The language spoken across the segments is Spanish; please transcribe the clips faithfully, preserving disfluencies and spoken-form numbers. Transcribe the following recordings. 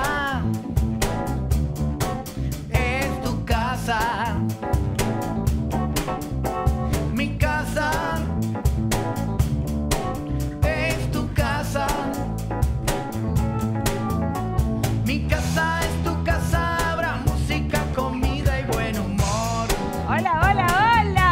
casa es tu casa. Mi casa es tu casa. Mi casa es tu casa. Habrá música, comida y buen humor. Hola, hola, hola.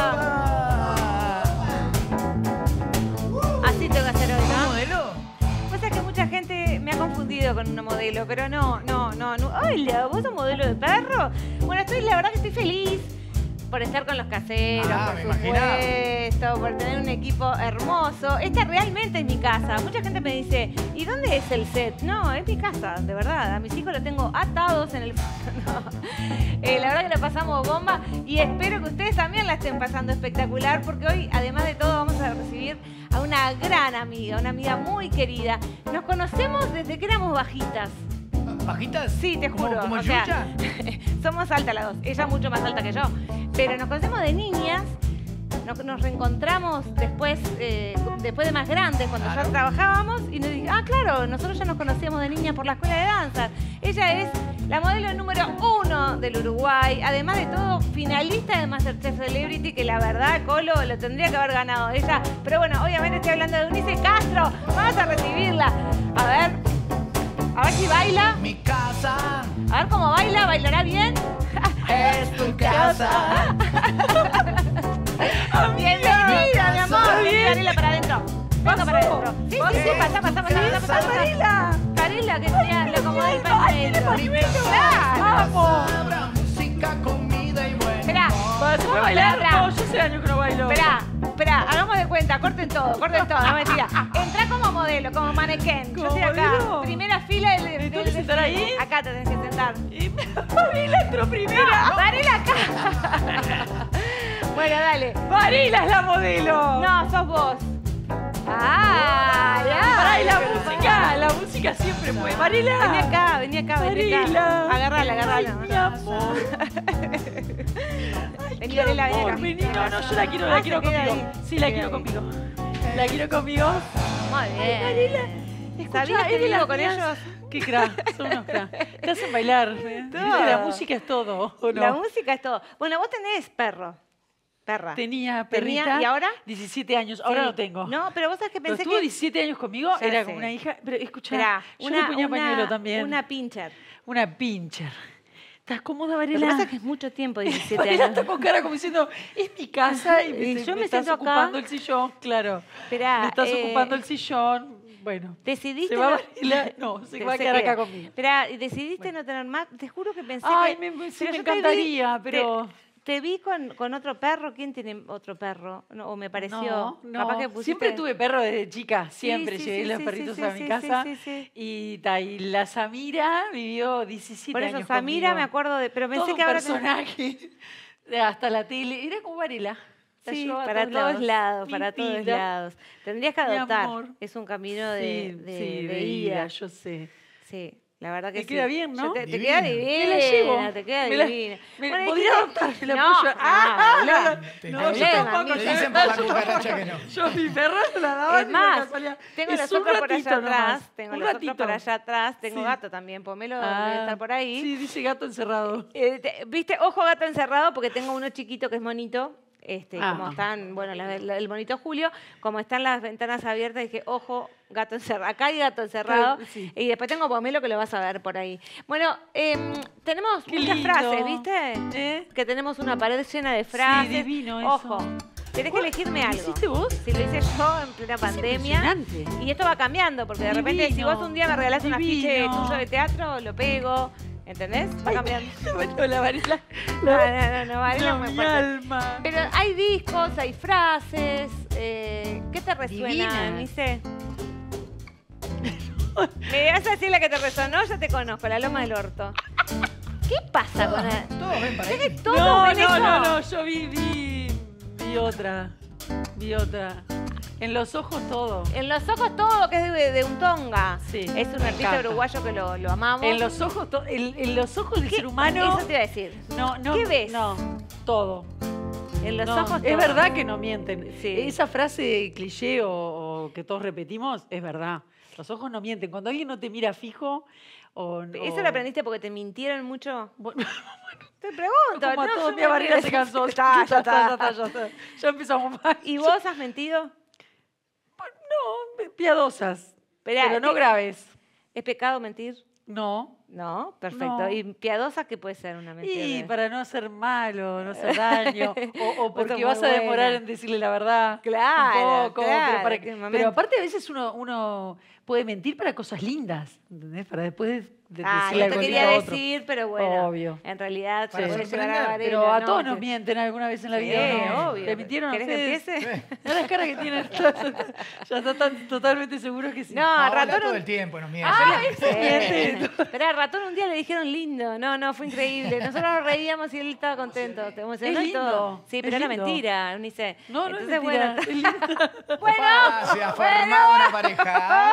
Así tengo que hacer hoy, ¿no? ¿Modelo? Pasa que mucha gente me ha confundido con una modelo, pero no, no, no, no. Hola, ¿vos sos modelo de perro? Bueno, estoy, la verdad que estoy feliz por estar con los caseros, Ah, por me supuesto, por tener un equipo hermoso. Esta realmente es mi casa. Mucha gente me dice, ¿y dónde es el set? No, es mi casa, de verdad. A mis hijos los tengo atados en el... No. Eh, la verdad que la pasamos bomba y espero que ustedes también la estén pasando espectacular, porque hoy, además de todo, vamos a recibir a una gran amiga, una amiga muy querida. Nos conocemos desde que éramos bajitas. ¿Bajitas? Sí, te juro. ¿Como, como o sea, Yuya? somos altas las dos. Ella mucho más alta que yo. Pero nos conocemos de niñas. Nos, nos reencontramos después, eh, después de más grandes, cuando Claro. ya trabajábamos. Y nos dijimos, ah, claro, nosotros ya nos conocíamos de niñas por la escuela de danza. Ella es la modelo número uno del Uruguay. Además de todo, finalista de MasterChef Celebrity, que la verdad, Colo, lo tendría que haber ganado ella. Pero bueno, obviamente estoy hablando de Eunice Castro. Vamos a recibirla. A ver, a ver si baila. Mi casa A ver cómo baila, ¿bailará bien? es tu casa. Bienvenida, mi amor. ¿Está Vení, Carela, para adentro. Venga para adentro. Sí, sí, sí, pasa, pasa, pasa, pasa, pasa. Carela. Carela, que sea la como del pañuelo. ¡Vamos! Habrá música, comida y buen Esperá. humor. ¿Se puede bailar? Esperá. No, yo hace años que no bailo. Esperá, esperá, hagamos de cuenta, corten todo, corten todo, no mentira. Entrá como modelo, como manequén. Yo estoy acá, modelo? primera fila del... ¿Me del- tengo que sentar ahí? Acá te tenés que sentar. Y Varela entró primera. Varela acá. Bueno, dale. Varela es la modelo. No, sos vos. Ah, ya. Pará, y la música, la música siempre fue. Varela. Vení acá, vení acá, vení acá. Varela. Agarrala, agarrala. Ay, mi amor. Vení, Varela, vení acá. Amor, vení. No, no, yo la quiero, Ah, la se quiero queda conmigo. ahí. Sí, la Se quiero queda ahí. conmigo. La quiero conmigo. Muy bien. Varela. Escuchá, ¿Sabías que es de vivo las con mías- ellos? Qué crack, son unos crack. Te hacen bailar. ¿eh? Todo. La música es todo, ¿o no? La música es todo. Bueno, vos tenés perro. Perra. Tenía Tenía, perrita. ¿y ahora? diecisiete años. Ahora Sí. no tengo. No, pero vos sabés que Pero pensé estuvo que... diecisiete años conmigo, Ya era sé. como una hija. Pero escuchá, Esperá, yo una, le ponía una- pañuelo también. Una pincher. Una pincher. ¿Estás cómoda, Lo que Varela? pasa es que es mucho tiempo, diecisiete Varela años. está con cara como diciendo, es mi casa y, me, Y te- yo me me estás siento acá. ocupando el sillón. Claro. Esperá, me estás eh, ocupando el sillón. Bueno. ¿Decidiste ¿Se va no- Varela? No, se va a Se quedar queda. acá conmigo. Esperá, ¿y decidiste no tener más? Te juro que pensé Ay, que... me, sí, pero me yo te vi- encantaría, pero... Te, te vi con, con otro perro. ¿Quién tiene otro perro? No, o me pareció... No, no. Capaz que pusiste- Siempre tuve perro desde chica, siempre sí, llevé sí, los sí, perritos sí, a sí, mi sí, casa. sí, sí. Y, ta, y la Samira vivió diecisiete Por años eso, Samira, conmigo. me acuerdo de... Pero pensé Todo que un ahora... te- personaje. de hasta la tele. Era como Varela. La Sí, llevaba a para todos lados, Mi para todos vida. lados. Tendrías que Mi adoptar. amor. Es un camino de, Sí, de, sí, de ida. yo sé. Sí, la verdad que Me sí. queda bien, ¿no? Yo Te, te Divina. queda divina. Me la llevo. Te queda Me la- divina. me- Bueno, podría dijiste- adoptar, me la no, puedo llevar. ah, no, habla. no, Te- no, te yo dicen, tampoco. amigo. Te dicen por la cucaracha que no. Yo a mi perro se la daba. Es y más, me salía. tengo Es los un otros por allá ratito nomás, atrás. Tengo un los ratito. otros por allá atrás. Tengo Sí. gato también. Pomelo Ah, debe estar por ahí. Sí, dice gato encerrado. Eh, te- Viste, ojo gato encerrado, porque tengo uno chiquito que es monito. Este, Ah. como están, bueno, la- la- el monito Julio, como están las ventanas abiertas, dije, ojo, gato encerrado. Acá hay gato encerrado. Pero, sí. Y después tengo Pomelo que lo vas a ver por ahí. Bueno, em, tenemos Qué muchas lindo. frases, ¿viste? ¿Eh? Que tenemos una pared llena de frases. divino eso. Ojo, tenés que elegirme ¿Lo algo. hiciste vos? Si lo hice yo en plena pandemia. impresionante. Y esto va cambiando, porque de repente, si Divino, vos un día me regalás un afiche divino. tuyo de teatro, lo pego. ¿Entendés? Va cambiando. Bueno, la Varela. No, La, no, no, no, Varela no, muy mi fuerte. alma. Pero hay discos, hay frases. Eh, ¿Qué te resuena, Divina. Nice? Me vas a decir la que te resonó, ya te conozco, la loma del orto. ¿Qué pasa con la... Todos ven para ahí. Todos no, ven no, eso. no, no, yo vi, vi, vi otra. Vi otra. En los ojos todo. En los ojos todo, que es de, de un tonga. Sí, Es un me artista encanta. uruguayo que lo, lo amamos. En los ojos, to- en, en los ojos del ¿Qué- ser humano. Eso te iba a decir. No, no. ¿Qué ves? No, todo. En los No, ojos es todo. verdad que no mienten. Sí. Esa frase cliché o, o que todos repetimos es verdad. Los ojos no mienten. Cuando alguien no te mira fijo O, ¿Eso o- lo aprendiste porque te mintieron mucho? Bueno, Te pregunto. como a no, todos, yo mi me- barriga se cansó. Ya está, ya está. ya está, ya está. Ya empezamos mal. ¿Y vos has mentido? No, piadosas, Esperá, pero no ¿qué- graves. ¿Es pecado mentir? No. No, perfecto. No. ¿Y piadosa qué puede ser una mentira? Y para no hacer malo, no hacer daño, o, o porque muy vas a demorar buena. en decirle la verdad. Claro, un poco, claro, pero, para qué que- momento. pero aparte a veces uno, uno puede mentir para cosas lindas, ¿entendés? Para después de, Ah, decirle no algo te lindo quería a otro. decir, pero bueno. Obvio. En realidad, Para puede llegar a sorprender. Varela, Pero a ¿no? todos nos Que- mienten alguna vez en la Sí, vida, ¿no? obvio. ¿Le mintieron a ¿Querés que ustedes? empiece? Mirá las caras que tienen. Ya están totalmente seguros que sí. No, No, ratón. ratón todo un- el tiempo nos miente. Ah, Miente. ese. Pero a ratón un día le dijeron lindo. No, no, fue increíble. Nosotros nos reíamos y él estaba contento. Te emocionó Es y todo. lindo, Sí, es pero era lindo. mentira, Eunice. No, no es Entonces, mentira. bueno, Es lindo. bueno, Ah, se ha formado una pareja.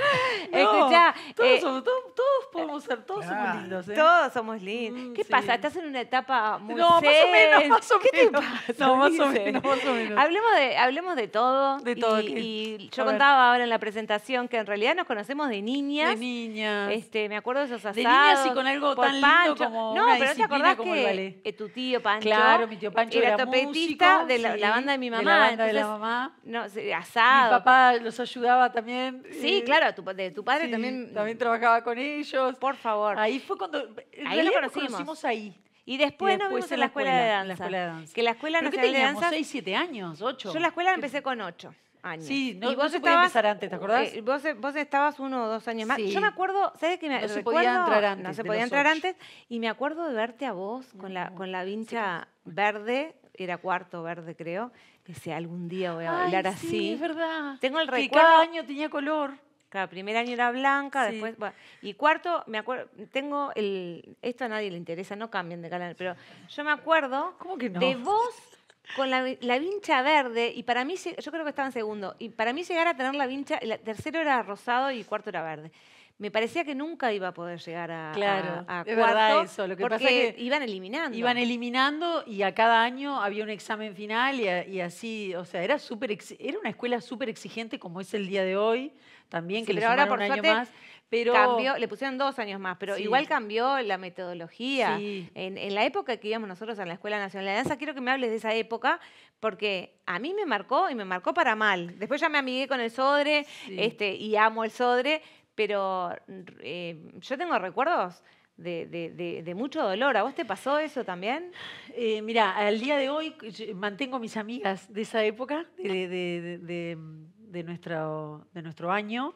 escuchá, No, todos, eh, somos, todos, todos podemos ser, todos somos Claro. lindos, ¿eh? todos somos lindos. Mm, ¿Qué sí. pasa? Estás en una etapa muy No, más o menos, zen. más o ¿Qué te menos. pasa, No, más o Eunice? menos, más o menos. Hablemos de, hablemos de todo. De todo, Y, ¿qué? y A yo ver. contaba ahora en la presentación que en realidad nos conocemos de niñas. De niñas. Este, me acuerdo de esos asados. De niñas y con algo por tan lindo Pancho. como no, una pero ¿no te disciplina acordás como el que ballet? eh, tu tío Pancho Claro, mi tío Pancho era trompetista músico, de la, sí, la banda de mi mamá? de la banda de la entonces, mamá. No, sí, Mi asado. papá los ayudaba también. Sí, eh, claro, tu, de tu padre sí, también. También trabajaba con ellos. Por favor. Ahí fue cuando. En Ahí realidad lo nos conocimos. conocimos ahí. Y después, Y nos después vimos en la escuela, de en danza. la escuela de danza. Que la escuela ¿Pero qué nacional de teníamos? danza. ¿Seis, siete años? ¿Ocho? Yo la escuela la ¿Qué- empecé con ocho años. Sí, no- y no vos se podía estabas, empezar antes, ¿te acordás? eh, vos, vos estabas uno o dos años más. Sí. Yo me acuerdo, ¿sabes qué me No se recuerdo? podía entrar antes No se de podía los entrar ocho. antes. Y me acuerdo de verte a vos con la, con la vincha verde, era cuarto verde, creo. Que decía, algún día voy a Ay, bailar sí, así. es verdad. Tengo el Que recuerdo. cada año tenía color. Claro, primer año era blanca, Sí. después. Bueno, y cuarto, me acuerdo, tengo el. Esto a nadie le interesa, no cambien de canal, pero yo me acuerdo ¿Cómo que no? de vos con la, la vincha verde, y para mí, lleg- yo creo que estaba en segundo, y para mí llegar a tener la vincha, el tercero era rosado y cuarto era verde. Me parecía que nunca iba a poder llegar a, Claro, a, a es cuarto, verdad eso, lo que pasa porque es que iban eliminando. Iban eliminando y a cada año había un examen final y, a- y así, o sea, era súper exi- era una escuela súper exigente como es el día de hoy, también Sí, que le pero ahora, sumaron por un año suerte, más, pero Cambió, le pusieron dos años más, pero Sí. igual cambió la metodología. Sí. En, en la época que íbamos nosotros a la Escuela Nacional de Danza, quiero que me hables de esa época, porque a mí me marcó y me marcó para mal. Después ya me amigué con el Sodre Sí. este, y amo el Sodre, pero eh, yo tengo recuerdos de, de- de- de mucho dolor. ¿A vos te pasó eso también? Eh, mira, al día de hoy yo mantengo mis amigas de esa época, de, de- de- de- de nuestro, de nuestro año,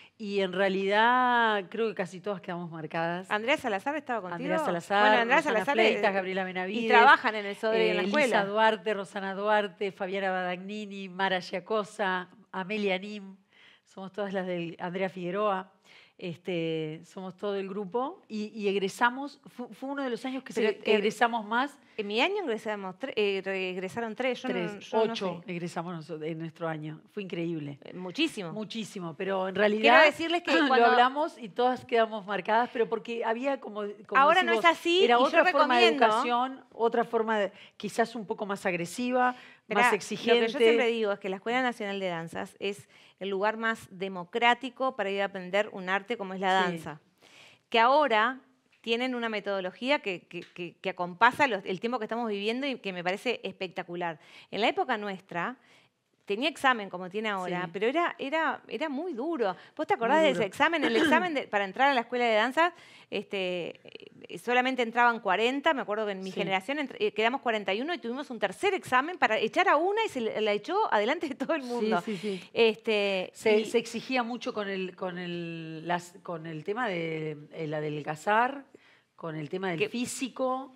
y en realidad creo que casi todas quedamos marcadas. Andrea Salazar estaba contigo. Andrea Salazar, Bueno, Andrea Rosana Salazar Fleitas, eh, Gabriela Benavides. y trabajan en el Sodre y en la eh, escuela. Lisa Duarte, Rosana Duarte, Fabiana Badagnini, Mara Giacosa, Amelia Nim, somos todas las de Andrea Figueroa. Este, somos todo el grupo y, y egresamos, fu- fue, uno de los años que, se- Pero, que eh, egresamos más, En mi año ingresamos tre- eh, regresaron tres, yo no- tres, yo no ocho sé. egresamos nosotros en nuestro año, fue increíble. Eh, Muchísimo. Muchísimo, pero en realidad Quiero decirles que cuando- lo hablamos y todas quedamos marcadas, pero porque había como, como Ahora decís no es vos, así, era y yo otra forma de recomiendo- educación, otra forma de, quizás un poco más agresiva, Esperá, más exigente. Lo que yo siempre digo es que la Escuela Nacional de Danzas es el lugar más democrático para ir a aprender un arte como es la Sí. danza. Que ahora tienen una metodología que, que, que- que acompasa los- el tiempo que estamos viviendo y que me parece espectacular. En la época nuestra tenía examen como tiene ahora, Sí. pero era, era, era muy duro. ¿Vos te acordás Muy de duro. ese examen? El examen de- para entrar a la escuela de danza, este, eh, solamente entraban cuarenta, me acuerdo que en mi Sí. generación entr- eh, quedamos cuarenta y uno y tuvimos un tercer examen para echar a una y se le- la echó adelante de todo el mundo. Sí, sí, sí. Este, Se, y- se exigía mucho con el, con el, las- con el tema de el adelgazar, con el tema del Que- físico,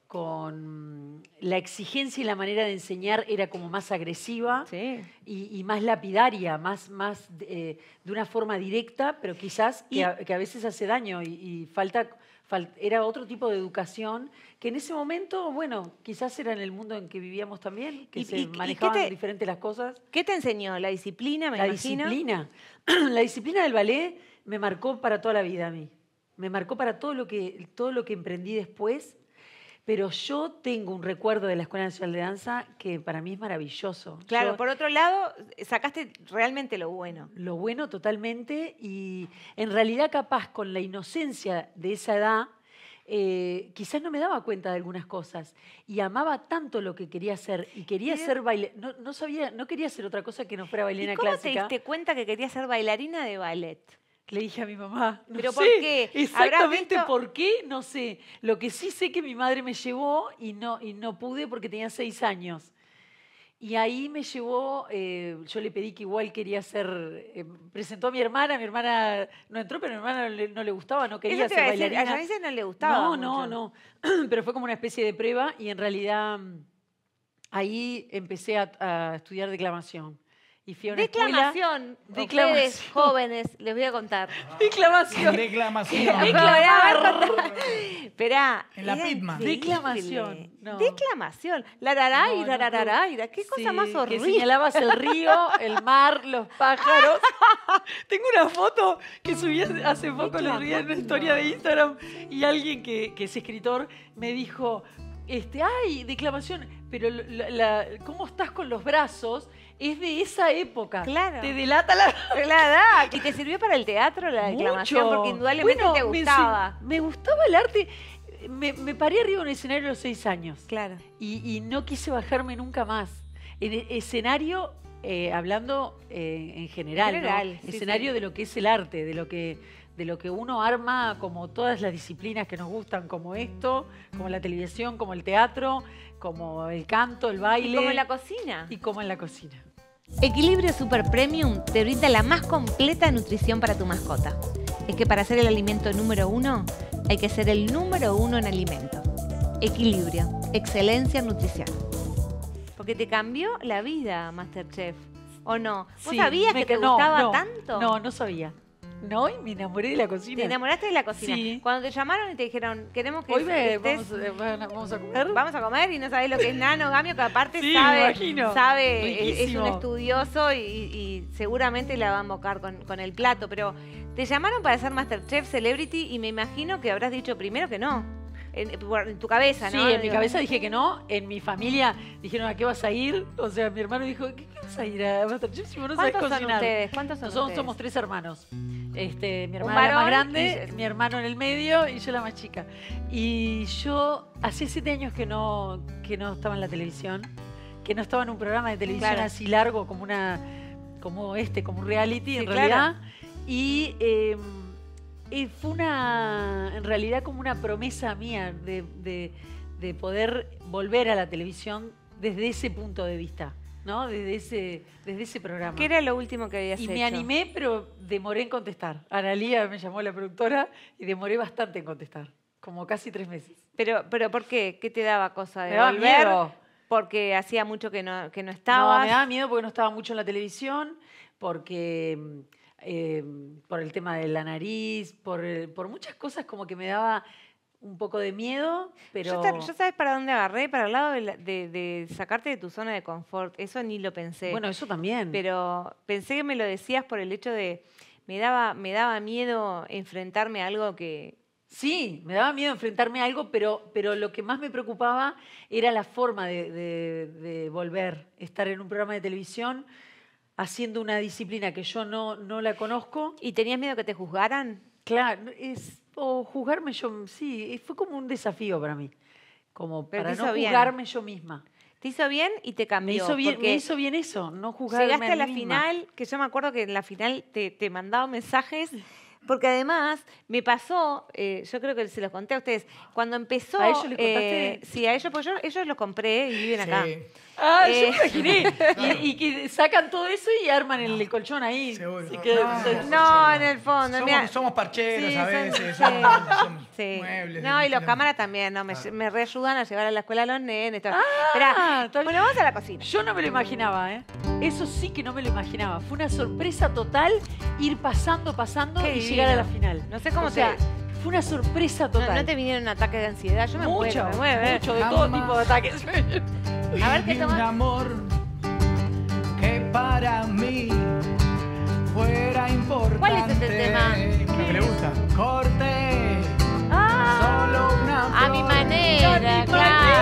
con la exigencia y la manera de enseñar era como más agresiva sí. y, y más lapidaria, más, más eh, de una forma directa, pero quizás que, Y- a, que a veces hace daño y, y falta, fal- era otro tipo de educación que en ese momento, bueno, quizás era en el mundo en que vivíamos también, que Y- se y- y qué manejaban te- diferentes las cosas. ¿Qué te enseñó? ¿La disciplina, me La imagino? disciplina. La disciplina del ballet me marcó para toda la vida a mí. Me marcó para todo lo que, todo lo que emprendí después. Pero yo tengo un recuerdo de la Escuela Nacional de Danza que para mí es maravilloso. Claro, Yo- por otro lado, sacaste realmente lo bueno. Lo bueno totalmente y en realidad capaz con la inocencia de esa edad, eh, quizás no me daba cuenta de algunas cosas y amaba tanto lo que quería hacer y quería ¿Y de- ser baile, no, no sabía, no quería hacer otra cosa que no fuera ¿Y bailarina cómo clásica. te diste cuenta que querías ser bailarina de ballet? Le dije a mi mamá. No ¿Pero sé por qué? ¿Habrás Exactamente visto? por qué, no sé. Lo que sí sé que mi madre me llevó y no, y no pude porque tenía seis años. Y ahí me llevó, eh, yo le pedí que igual quería ser, eh, presentó a mi hermana, mi hermana no entró, pero a mi hermana no le, no le gustaba, no quería Eso te ser iba a decir, a bailarina. Yanice no le gustaba No, mucho. no, no. Pero fue como una especie de prueba y en realidad mm, ahí empecé a, a estudiar declamación. Y fui a una escuela- Declamación. Declamación. Ustedes, jóvenes, les voy a contar. Declamación. Declamación. Esperá. En la era Pitman. increíble. Declamación, no. Declamación. Lararaira, No, no lararaira. Qué cosa Sí, más que horrible. señalabas el río, el mar, los pájaros. Tengo una foto que subí hace- hace poco, le subí en una historia de Instagram y alguien que, que es escritor me dijo, este, ay, declamación, pero la- la- cómo estás con los brazos es de esa época. Claro. Te delata la... La edad. ¿Y te sirvió para el teatro la declamación? Mucho. Porque indudablemente Bueno, te me gustaba. ense- Me, gustaba el arte. Me, me paré arriba de un escenario a los seis años. Claro. Y, y no quise bajarme nunca más. En el escenario, eh, hablando eh, en general, ¿no? General, sí, escenario sí. de lo que es el arte, de lo que, de lo que uno arma como todas las disciplinas que nos gustan, como esto, como la televisión, como el teatro, como el canto, el baile. Y como en la cocina. Y como en la cocina. Equilibrio Super Premium te brinda la más completa nutrición para tu mascota. Es que para ser el alimento número uno, hay que ser el número uno en alimento. Equilibrio, excelencia en nutrición. Porque te cambió la vida, Masterchef. ¿O no? ¿Vos Sí, sabías me que te ca- no, gustaba no, tanto? No, no sabía. No, y me enamoré de la cocina. Te enamoraste de la cocina. Sí. Cuando te llamaron y te dijeron, queremos que Hoy me, estés- vamos, eh, bueno, vamos a comer. vamos a comer y no sabés lo que es Nano Gamio, que aparte Sí, me sabe, imagino. sabe es- es un Riquísimo. estudioso y, y seguramente la va a embocar con, con el plato. Pero te llamaron para ser Masterchef Celebrity y me imagino que habrás dicho primero que no. En, por- en tu cabeza, Sí, ¿no? en mi Digo, cabeza dije que no. En mi familia dijeron, ¿a qué vas a ir? O sea, mi hermano dijo, ¿qué, qué vas a ir a Masterchef si vos no sabés ¿Cuántos son cocinar? ustedes? ¿Cuántos son Nosotros ustedes? somos tres hermanos. Este, mi Un hermana la más varón grande, y- mi hermano en el medio y yo la más chica. Y yo hacía siete años que no, que no estaba en la televisión, que no estaba en un programa de televisión Claro. así largo como una, como este, como un reality Sí, en claro. realidad. Y eh, eh, fue una, en realidad como una promesa mía de, de- de poder volver a la televisión desde ese punto de vista, ¿no? Desde ese, desde ese programa. ¿Qué era lo último que habías Y hecho? me animé, pero demoré en contestar. Analía me llamó la productora y demoré bastante en contestar, como casi tres meses. Pero, pero ¿por qué? ¿Qué te daba cosa de Me daba volver? miedo. Porque hacía mucho que no, que no No, estabas. me daba miedo porque no estaba mucho en la televisión, porque mm, eh, por el tema de la nariz, por, el- por muchas cosas como que me daba un poco de miedo, pero... Yo, te- yo sabes para dónde agarré, para el lado de, la- de- de sacarte de tu zona de confort. Eso ni lo pensé. Bueno, eso también. Pero pensé que me lo decías por el hecho de me daba, me daba miedo enfrentarme a algo que. Sí, me daba miedo enfrentarme a algo, pero, pero lo que más me preocupaba era la forma de, de- de volver, estar en un programa de televisión haciendo una disciplina que yo no, no la conozco. ¿Y tenías miedo que te juzgaran? Claro, es, o juzgarme yo, sí, fue como un desafío para mí, como Pero para te no hizo bien. juzgarme yo misma. Te hizo bien y te Me cambió. hizo, bien, porque me hizo bien eso, no juzgarme llegaste a mí la misma. final, que yo me acuerdo que en la final te, te mandaba mensajes. Porque además me pasó, eh, yo creo que se los conté a ustedes, cuando empezó... ¿A ellos les eh, contaste? sí, a ellos, pues yo, ellos los compré y viven acá. Sí, Ah, Eh, yo me imaginé. Y, y que sacan todo eso y arman el colchón ahí. seguro. Así que- No. No, en el fondo. Somos, mirá. somos parcheros Sí, a son- veces, sí. somos, somos Sí. muebles. No, y los de- cámaras también, no, me, Ah. me reayudan a llevar a la escuela a los nenes. todo. Ah, Esperá, está bien. bueno, vamos a la cocina. Yo no me lo imaginaba, ¿eh? Eso sí que no me lo imaginaba. Fue una sorpresa total ir pasando, pasando Qué y llegar a la divino. final. No sé cómo o sea, te- fue una sorpresa No, total. no te vinieron ataques de ansiedad, yo me mucho, muero, me muero. ¿eh? mucho, de todo Jamás. tipo de ataques. A ver, ¿qué Y tomas? un amor que para mí fuera importante. ¿Cuál es este tema? Lo que le gusta. Corte. Ah, Solo una a mi flor. manera, A mi claro.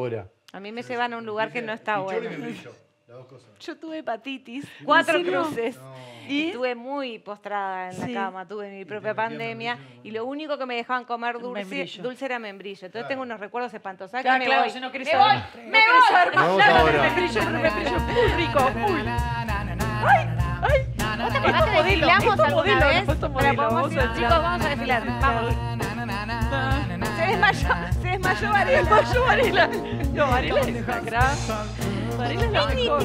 elabora. A mí me llevan a un lugar que no está Pichón y bueno. membrillo. Las dos cosas. Yo tuve hepatitis, cuatro serio? cruces. No. ¿Y? Estuve muy postrada en Sí. la cama, tuve mi propia te metían pandemia membrillo, y lo único que me dejaban comer dulce, Membrillo. dulce era membrillo. Entonces Claro. tengo unos recuerdos espantosos. ¿Sabes Ah, qué? Me claro, voy. si no querés me saber. voy, No me querés voy. saber más Vamos nada de ahora. membrillo, membrillo, muy rico, full. ¿Vos te acordás que modelo, desfilamos esto alguna modelo, vez? esto Para, modelo, vamos, vamos a chicos, desfilar. vamos a desfilar. Vamos. Se desmayó, se desmayó Varela. Desmayó Varela. No, Varela es una crack. Varela es la mejor.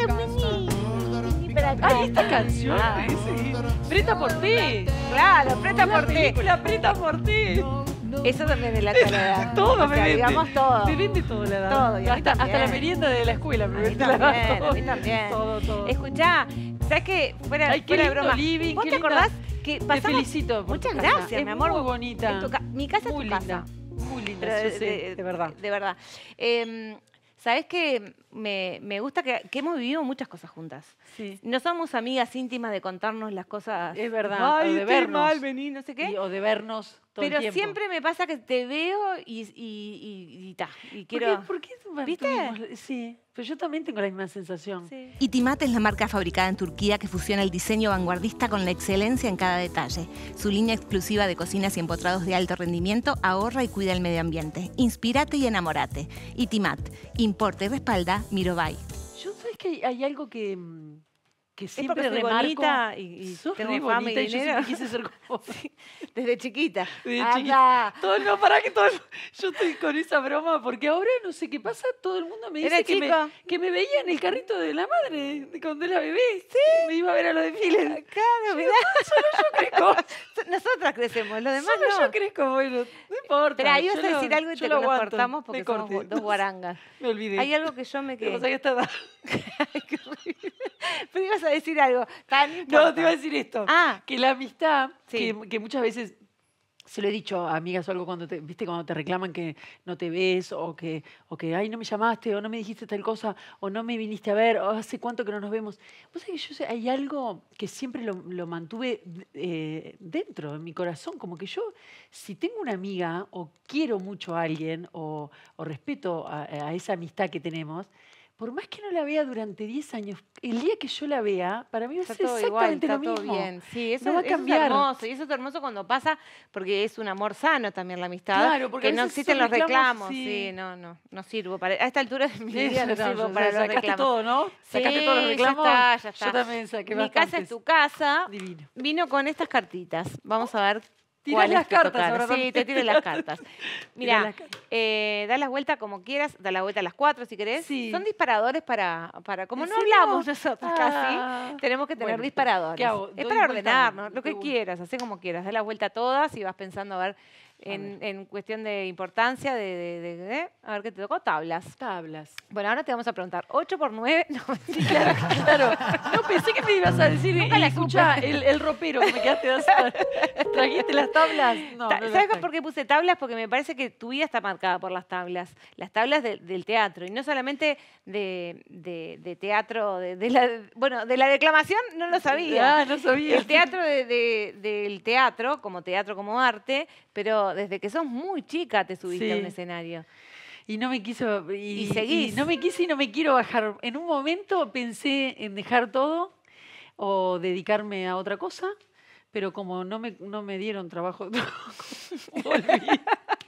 Ay, esta canción. Ah. Sí. Preta por ti. Claro, preta La por ti. película Preta por ti. Eso también es la edad. Todo o me sea, vende. digamos todo. Me vende todo la edad. Todo, y a mí hasta, hasta también. la merienda de la escuela me A mí vende la edad. también, a todo. mí también. Todo, todo. Escuchá, ¿sabes qué? Fuera, Ay, qué fuera de lindo broma. living, ¿Vos qué te linda. acordás que Te pasamos? felicito por Muchas tu casa. gracias, Es mi amor. muy bonita. En tu ca- Mi casa es Muy tu linda. casa. Muy linda, Pero yo sé, de verdad. De verdad. Eh, ¿Sabes qué? Me, me gusta que, que hemos vivido muchas cosas juntas. Sí. No somos amigas íntimas de contarnos las cosas. Es verdad, Ay, o de estoy vernos. mal, vení, no sé qué. Y- o de vernos todo Pero el tiempo. siempre me pasa que te veo y, y, y, y ta, y ¿Por quiero... qué, por qué ¿Viste? mantuvimos- Sí, pero yo también tengo la misma sensación. Sí. Itimat es la marca fabricada en Turquía que fusiona el diseño vanguardista con la excelencia en cada detalle. Su línea exclusiva de cocinas y empotrados de alto rendimiento ahorra y cuida el medio ambiente. Inspírate y enamorate. Itimat, importa y respalda Mirobay. Yo sabes que hay, hay algo que, mm, que Es siempre porque soy remarco. bonita y, y Sos tengo re fama bonita y y yo dinero. siempre quise ser como vos. Desde chiquita. Desde Anda. chiquita. Todo, no, para que todo el- yo estoy con esa broma porque ahora no sé qué pasa, todo el mundo me dice Era que me, chico. que me veía en el carrito de la madre de cuando era bebé. Sí. Me iba a ver a los desfiles. Claro, mirá. Solo yo crezco. Nosotras crecemos, los demás Solo no. yo crezco, bueno, no importa. Pero ahí yo vas a lo- decir algo y yo te lo nos aguanto. cortamos porque Me somos corté. dos guarangas. Me olvidé. Hay algo que yo me ¿Qué quedé. pasa que esta edad? Ay, qué horrible. Pero ibas a decir algo. Tan importa. No, te iba a decir esto. Ah. Que la amistad, Sí. que, que muchas veces se lo he dicho a amigas o algo cuando te, viste, cuando te reclaman que no te ves o que, o que, ay, no me llamaste o no me dijiste tal cosa o no me viniste a ver o hace cuánto que no nos vemos. Vos sabés que yo sé, hay algo que siempre lo, lo mantuve eh, dentro, en mi corazón, como que yo, si tengo una amiga o quiero mucho a alguien o, o respeto a, a esa amistad que tenemos, por más que no la vea durante diez años, el día que yo la vea, para mí va a Está ser todo igual, exactamente está lo todo mismo. bien. Sí, eso, No va a eso es cambiar. hermoso. Y eso es hermoso cuando pasa, porque es un amor sano también la amistad. Claro, porque que a no veces existen esos los reclamos. reclamos, Sí. sí. no, no, no sirvo. Para, a esta altura de mi Sí, vida no ya, sirvo ya, para ya los sacaste reclamos. todo, ¿no? Sacaste Sí, todos los reclamos. Ya está, ya está. Yo también saqué Mi casa es bastantes. tu casa. Divino. Vino con estas cartitas. Vamos a ver. Tirás cuáles las te cartas tocaron. ahora Sí, también. te tiro las cartas. Mira, las cartas. eh, da la vuelta como quieras, da la vuelta a las cuatro si querés. Sí. Son disparadores para, para como ¿En no serio? hablamos nosotros Ah. casi, tenemos que tener Bueno, disparadores. ¿qué hago? Es ¿Doy para vuelta? ordenarnos, lo que Doy vuelta. quieras, hacé como quieras, da la vuelta a todas y vas pensando a ver en, en cuestión de importancia, de, de- de- de- a ver qué te tocó, tablas. Tablas. Bueno, ahora te vamos a preguntar, ocho por nueve, no, Sí, claro, claro. No, pensé que me ibas a decir, Nunca y la escucha, el, el ropero que me quedaste de hacer. ¿Trajiste las tablas? No, Ta- no las ¿Sabes traje. por qué puse tablas? Porque me parece que tu vida está marcada por las tablas. Las tablas de- del teatro. Y no solamente de, de- de teatro, de, de la, bueno, de la declamación no lo sabía. Ah, no sabía. El teatro de- de- del teatro, como teatro, como arte, pero desde que sos muy chica te subiste Sí. a un escenario. Y no me quiso. Y, Y seguís. y no me quise y no me quiero bajar. En un momento pensé en dejar todo o dedicarme a otra cosa, pero como no me, no me dieron trabajo, volví.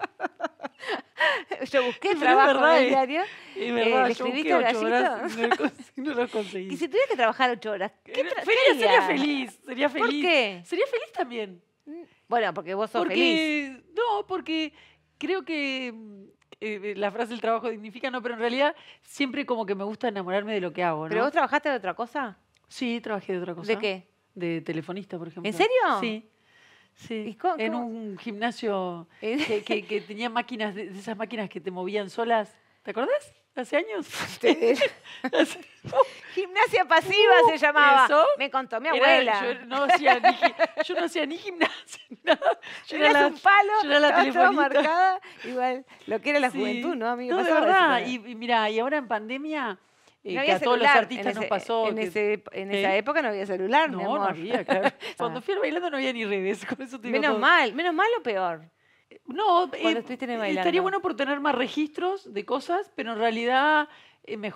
Yo busqué Pero es trabajo verdad, en el eh. diario. Y Eh, verdad, ¿le yo escribiste busqué al ocho gallito? horas y no lo cons- no lo conseguí. Y si tuvieras que trabajar ocho horas, ¿qué Era- tra- Feria qué sería harías? feliz, sería ¿Por feliz. qué? Sería feliz también. Bueno, porque vos sos feliz. Porque, no, porque creo que mm, eh, la frase el trabajo dignifica, no, pero en realidad siempre como que me gusta enamorarme de lo que hago, ¿no? ¿Pero vos trabajaste de otra cosa? Sí, trabajé de otra cosa. ¿De qué? De telefonista, por ejemplo. ¿En serio? Sí. Sí, ¿Y cómo- en cómo? un gimnasio ¿Eh? que, que- que tenía máquinas, de, de esas máquinas que te movían solas. ¿Te acordás? ¿Hace años? Hace- Gimnasia pasiva se llamaba. ¿Eso? Me contó mi Era- abuela. yo, no hacía ni, gi- yo no hacía ni gimnasia, ni nada. Yo era Eras la- un palo, yo era la estabas toda telefonista. marcada. Igual, lo que era la Sí. juventud, ¿no? A mí me No, de pasaba eso verdad. también. Y, y mira, y ahora en pandemia, eh, No que había a todos los celular artistas en nos ese- pasó. En, que- ese- en esa ¿Eh? época no había celular, mi no, no amor. había, claro. Cuando fui al bailando no había ni redes, con eso te digo Menos todo. mal, menos mal o peor. No, Cuando eh, estuviste en el Bailando. estaría bueno por tener más registros de cosas, pero en realidad es mejor.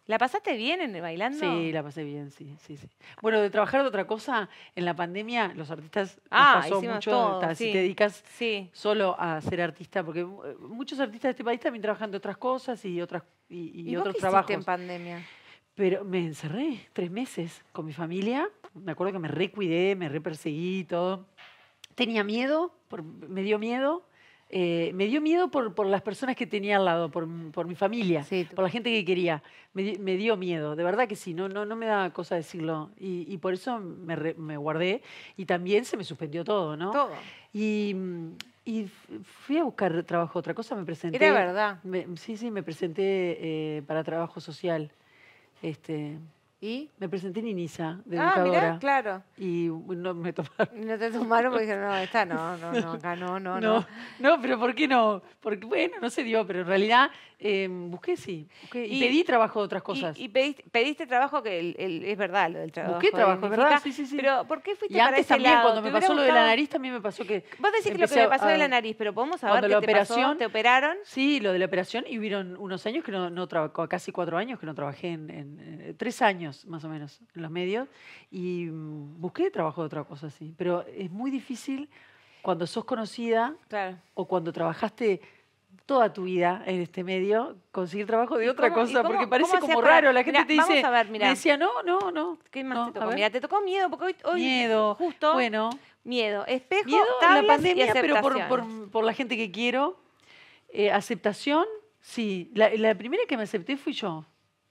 ¿La pasaste bien en bailando? Sí, la pasé bien, sí, sí, sí. Bueno, de trabajar de otra cosa, en la pandemia los artistas nos Ah, pasó hicimos mucho, todo, ta, sí. si te dedicas Sí. solo a ser artista, porque eh, muchos artistas de este país también trabajan de otras cosas y otras y, y ¿Y vos otros qué trabajos. hiciste en pandemia? Pero me encerré tres meses con mi familia. Me acuerdo que me recuidé, me reperseguí y todo. Tenía miedo, por- me dio miedo. eh, me dio miedo por, por las personas que tenía al lado, por, por mi familia, Sí, tú- por la gente que quería. Me, di- me dio miedo, de verdad que sí, no, no, no me da cosa decirlo. Y, y por eso me, re- me guardé. Y también se me suspendió todo, ¿no? Todo. Y, mm, y f- fui a buscar trabajo, otra cosa, me presenté. Era verdad. me- sí, sí, me presenté eh, para trabajo social. Este, ¿Y? me presenté en INISA, de Ah, educadora. mirá, claro. Y no me tomaron. No te tomaron porque dijeron, no, esta no, no, no, acá no, no, no. No, no, pero ¿por qué no? Porque, bueno, no se dio, pero en realidad eh, busqué, sí. Busqué, y, Y- pedí trabajo de otras cosas. Y, y pediste, pediste trabajo, que el- el- es verdad lo del trabajo. Busqué trabajo, es verdad, dignifica, sí, sí, sí. Pero ¿por qué fuiste Y para antes ese también, lado? cuando ¿Te me hubiera pasó lo de la gustado? nariz, también me pasó que... Vos decís que lo que empecé me a- pasó de la a- nariz, pero podemos saber cuando qué la te operación- pasó. ¿Te operaron? Sí, lo de la operación, y hubieron unos años que no, no trabajé, casi cuatro años que no trabajé, en, en- eh, tres años más o menos, en los medios, y mm, busqué trabajo de otra cosa, sí. Pero es muy difícil cuando sos conocida Claro. o cuando trabajaste toda tu vida en este medio, conseguir trabajo de ¿Y otra cómo- y cosa, cómo- porque parece cómo hacías como para- raro. La gente Mirá, te vamos dice, a ver, mirá. me decía, no, no, no. ¿Qué más no, te a tocó? ver. Mira, te tocó miedo, porque hoy, hoy Miedo. justo, Bueno, miedo, espejo, miedo en tablas la pandemia, y pero por, aceptación. por, por la gente que quiero. Eh, aceptación, sí. La, la primera que me acepté fui yo.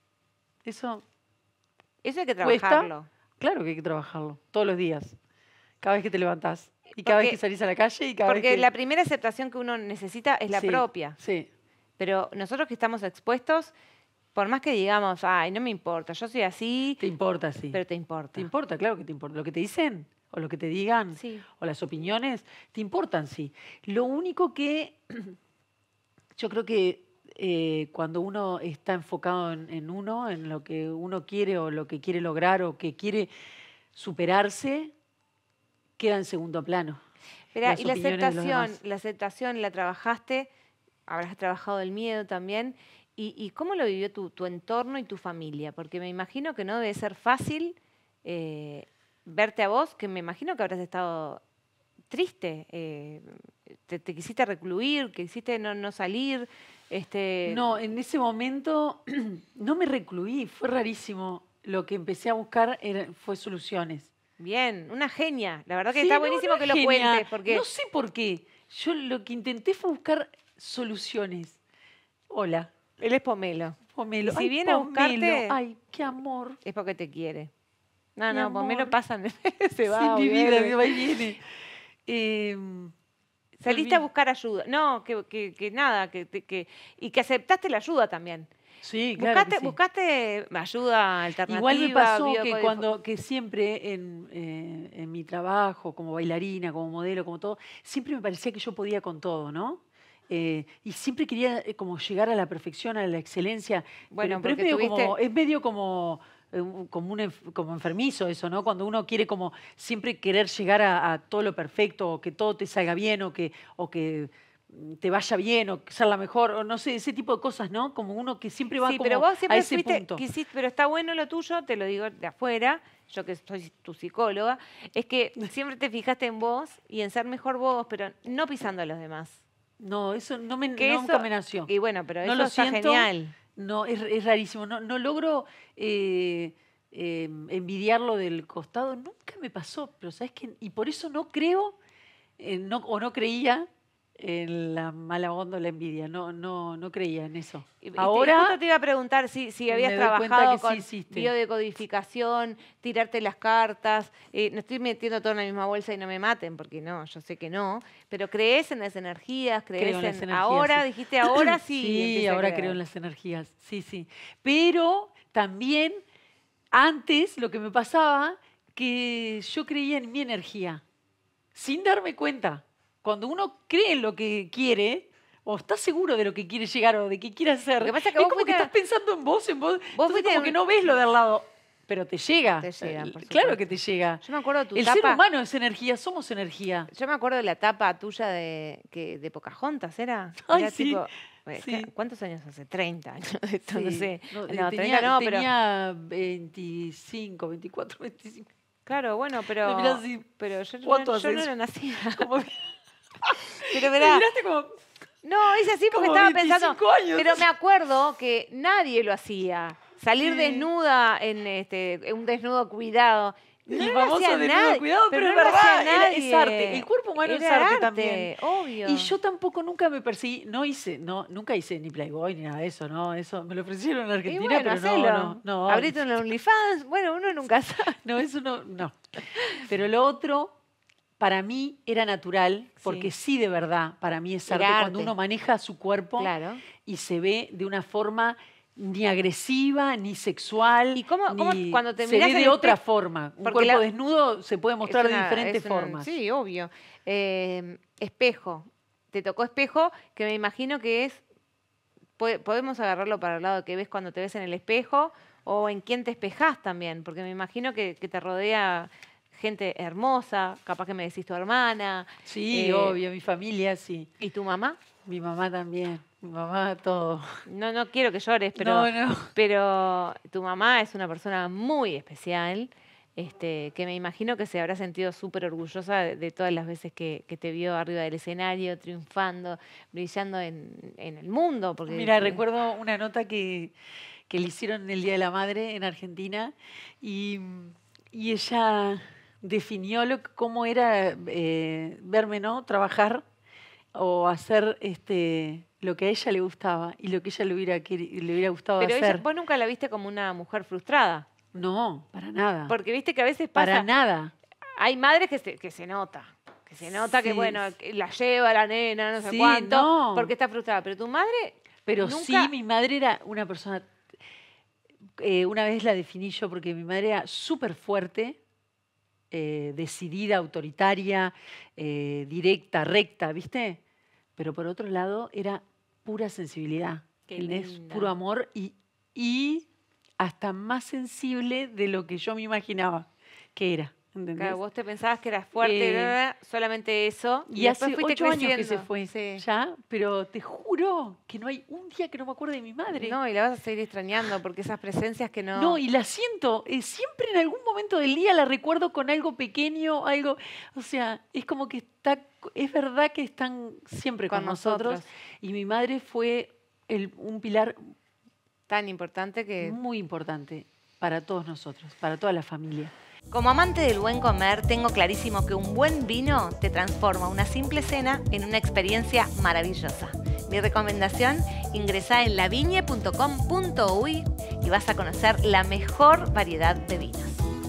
Eso, Eso hay que ¿cuesta? trabajarlo. claro que hay que trabajarlo, todos los días. Cada vez que te levantás. Y cada vez Porque- que salís a la calle y cada Porque vez que... la primera aceptación que uno necesita es la Sí, propia. Sí. Pero nosotros que estamos expuestos, por más que digamos, ay, no me importa, yo soy así, Te importa, sí. pero te importa. Te importa, claro que te importa. Lo que te dicen o lo que te digan Sí. o las opiniones te importan, sí. Lo único que yo creo que eh, cuando uno está enfocado en, en uno, en lo que uno quiere o lo que quiere lograr o que quiere superarse, queda en segundo plano. Espera, las y la opiniones de los aceptación, demás. la aceptación la trabajaste, habrás trabajado el miedo también. ¿Y, y cómo lo vivió tu, tu entorno y tu familia? Porque me imagino que no debe ser fácil eh, verte a vos, que me imagino que habrás estado triste. eh, te, te quisiste recluir, que quisiste no, no salir. Este, No, en ese momento no me recluí, fue rarísimo. Lo que empecé a buscar era- fue soluciones. Bien, una genia. La verdad que Sí, está no, buenísimo no que es lo genia. cuentes. Porque No sé por qué. Yo lo que intenté fue buscar soluciones. Hola, él es pomelo. Pomelo. Y si Ay, viene a Pomelo. buscarte- Ay, qué amor. Es porque te quiere. No, Mi no, pomelo amor. pasa, se va. Sí, mi vida, vuelve. mi va y viene. Eh, Saliste a volví. buscar ayuda. No, que, que, que nada, que, te- que, y que aceptaste la ayuda también. Sí, claro buscaste, que sí. buscaste ayuda alternativa. Igual me pasó que biocodif- cuando que siempre en, eh, en mi trabajo, como bailarina, como modelo, como todo, siempre me parecía que yo podía con todo, ¿no? Eh, y siempre quería eh, como llegar a la perfección, a la excelencia. Bueno, pero, pero es porque medio como, tuviste- es medio como, eh, un- como, un enf- como enfermizo eso, ¿no? Cuando uno quiere como siempre querer llegar a, a todo lo perfecto, o que todo te salga bien, o que, o que mm, te vaya bien, o ser la mejor, o no sé, ese tipo de cosas, ¿no? Como uno que siempre va Sí, como pero vos a siempre ese fuiste, punto. quisiste, pero está bueno lo tuyo, te lo digo de afuera, yo que soy tu psicóloga, es que siempre te fijaste en vos y en ser mejor vos, pero no pisando a los demás. No, eso no me, Que nunca eso- me nació. Y bueno, pero No eso lo está siento. genial. No, es, es rarísimo. No, no logro eh, eh, envidiarlo del costado. Nunca me pasó, pero ¿sabes qué? Y por eso no creo, en no, o no creía en la mala onda o la envidia. No, no, no creía en eso. Y- y te- Ahora justo te iba a preguntar si, si habías me doy cuenta trabajado que sí con hiciste. biodecodificación, tirarte las cartas. Eh, no estoy metiendo todo en la misma bolsa y no me maten, porque no, yo sé que no. Pero crees en las energías, crees Creo en en, las energías, ahora, sí. dijiste ahora sí. Sí, empieza a ahora creer. creo en las energías. Sí, sí. Pero también antes lo que me pasaba, que yo creía en mi energía, sin darme cuenta. Cuando uno cree en lo que quiere, o está seguro de lo que quiere llegar o de qué quiere hacer, Lo que pasa es que es vos como que fuiste- estás pensando en vos, en vos. Entonces fuiste como un- que no ves lo de al lado, pero te llega. Te llega, por Claro supuesto. que te llega. Yo me acuerdo de tu El tapa. ser humano es energía, somos energía. Yo me acuerdo de la tapa tuya de, que, de Pocahontas, ¿era? Ay, Era sí. tipo, Pues, Sí. ¿cuántos años hace? treinta años de esto, no Sí. sé. No, No, eh, treinta tenía, no, pero... tenía veinticinco, veinticuatro, veinticinco. Claro, bueno, pero... Me mirás así, pero yo, ¿cuánto no, yo no haces? era nacida. Como, me Pero verá, miraste como... no, hice así porque Como estaba pensando... veinticinco años. Pero me acuerdo que nadie lo hacía. Salir Sí. desnuda en este en un desnudo cuidado. No El lo famoso hacía desnudo nadie, cuidado, pero no es lo verdad, hacía era- es nadie. arte. El cuerpo humano es Era arte también. obvio. Y yo tampoco nunca me perseguí, no hice, no, nunca hice ni Playboy ni nada de eso, ¿no? Eso me lo ofrecieron en Y Argentina, bueno, pero hacelo. no, no, no. Abrite un OnlyFans. Bueno, uno nunca sabe. No, eso no, no. Pero lo otro, para mí era natural, porque sí, de verdad, para mí es arte Era cuando arte. uno maneja su cuerpo Claro. y se ve de una forma ni agresiva, ni sexual. ¿Y cómo- cómo ni- cuando te se mirás ve en de el otra espejo? forma? Un Porque cuerpo la- desnudo se puede mostrar Es una- de diferentes es una- formas. Sí, obvio. Eh, espejo. Te tocó espejo, que me imagino que es... po- Podemos agarrarlo para el lado que ves cuando te ves en el espejo o en quién te espejás también, porque me imagino que, que te rodea gente hermosa, capaz que me decís tu hermana. Sí, eh, obvio, mi familia, sí. ¿Y tu mamá? Mi mamá también. Mi mamá, todo. No, no quiero que llores, pero, No, no. pero tu mamá es una persona muy especial, este, que me imagino que se habrá sentido súper orgullosa de, de todas las veces que, que te vio arriba del escenario, triunfando, brillando en, en el mundo. Porque, Mira, que- recuerdo una nota que, que le hicieron en el Día de la Madre en Argentina y, y ella definió lo, que- cómo era eh, verme, ¿no? Trabajar o hacer este, lo que a ella le gustaba y lo que ella le hubiera, queri- le hubiera gustado Pero ella- hacer. vos nunca la viste como una mujer frustrada, No, para nada. porque viste que a veces pasa... Para nada. Hay madres que se, que se nota. Que se nota que, Sí. bueno, que la lleva la nena, no sé Sí, cuánto, no. porque está frustrada. Pero tu madre, Pero nunca... sí, mi madre era una persona, eh, una vez la definí yo, porque mi madre era súper fuerte, eh, decidida, autoritaria, eh, directa, recta, ¿viste? Pero por otro lado era pura sensibilidad, Qué ¿entendés? linda. Puro amor y, y hasta más sensible de lo que yo me imaginaba que era, ¿entendés? Claro, vos te pensabas que eras fuerte, Eh, bla, bla, bla, solamente eso. Y, después hace fuiste ocho años que creciendo. se fue Sí. ya, pero te juro que no hay un día que no me acuerde de mi madre. No, y la vas a seguir extrañando porque esas presencias que no... No, y la siento. eh, siempre en algún momento del día la recuerdo con algo pequeño, algo. O sea, es como que está. Es verdad que están siempre con, Con nosotros. nosotros. Y mi madre fue el- un pilar Tan importante que... muy importante para todos nosotros, para toda la familia. Como amante del buen comer, tengo clarísimo que un buen vino te transforma una simple cena en una experiencia maravillosa. Mi recomendación, ingresá en lavigne punto com punto uy y vas a conocer la mejor variedad de vinos.